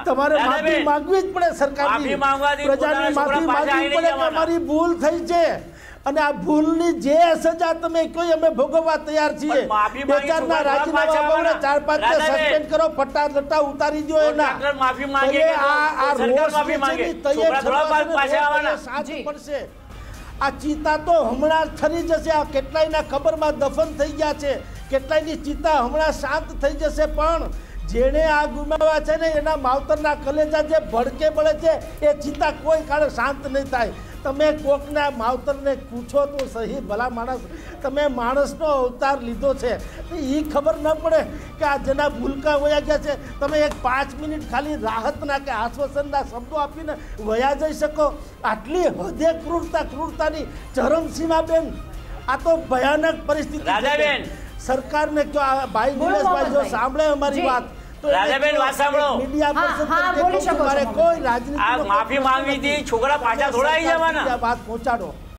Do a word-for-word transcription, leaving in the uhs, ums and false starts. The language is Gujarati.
તમારે માફી માંગવી જ પડે સરકારની, પ્રજાની માફી માંગવી પડે કે અમારી ભૂલ થઈ છે અને આ ભૂલની જે સજા તમે કોઈ અમે ભોગવવા તૈયાર છીએ। બે ચારના રાજીનામા બગડે, ચાર પાંચ ને સસ્પેન્ડ કરો, ફટા લટા ઉતારી દો એના, માફી માંગે આ આ રોષ માફી માંગે સાચી પડશે। આ ચિતા તો હમણાં ઠરી જશે, આ કેટલાયના ખબરમાં દફન થઈ ગયા છે, કેટલાયની ચિતા હમણાં શાંત થઈ જશે, પણ જેને આ ગુમાવ્યા છે ને એના માવતરના કલેજા જે ભડકે બળે છે એ ચિતા કોઈ કાળે શાંત નહીં થાય। તમે કોકના માવતરને પૂછો તો સહી, ભલા માણસ તમે માણસનો અવતાર લીધો છે એ ખબર ન પડે કે આ જેના ભૂલકા વયા ગયા છે તમે એક પાંચ મિનિટ ખાલી રાહતના કે આશ્વાસનના શબ્દો આપીને વયા જઈ શકો? આટલી હદે ક્રૂરતા, ક્રૂરતાની ચરમસીમા બેન, આ તો ભયાનક પરિસ્થિતિ છે। સરકારને જો આ ભાઈ દિનેશભાઈ જો સાંભળે અમારી વાત તો રાજાબેન વાત સાંભળો, મીડિયા પર કોઈ રાજનીતિ માફી માંગવી હતી, છોકરા પાછા થોડા આવી જવાના, વાત પહોંચાડો।